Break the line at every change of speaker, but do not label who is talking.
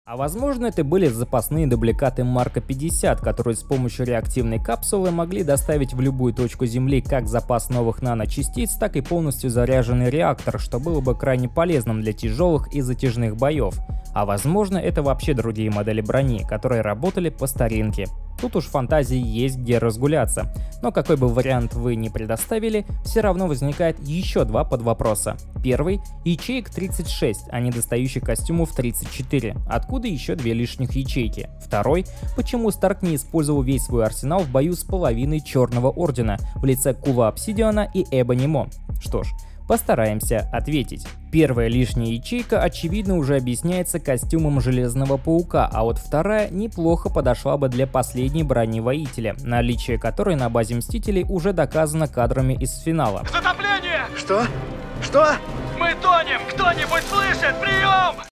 А возможно, это были запасные дубликаты Марка 50, которые с помощью реактивной капсулы могли доставить в любую точку Земли как запас новых наночастиц, так и полностью заряженный реактор, что было бы крайне полезным для тяжелых и затяжных боев. А возможно, это вообще другие модели брони, которые работали по старинке. Тут уж фантазии есть где разгуляться. Но какой бы вариант вы ни предоставили, все равно возникает еще два подвопроса. Первый — ячеек 36, а недостающих костюмов 34. Откуда еще две лишних ячейки? Второй — почему Старк не использовал весь свой арсенал в бою с половиной Черного Ордена в лице Кула Обсидиана и Эбони Мо? Что ж, постараемся ответить. Первая лишняя ячейка, очевидно, уже объясняется костюмом Железного Паука, а вот вторая неплохо подошла бы для последней брони Воителя, наличие которой на базе Мстителей уже доказано кадрами из финала.
Затопление!
Что? Что?
Мы тонем! Кто-нибудь слышит? Прием!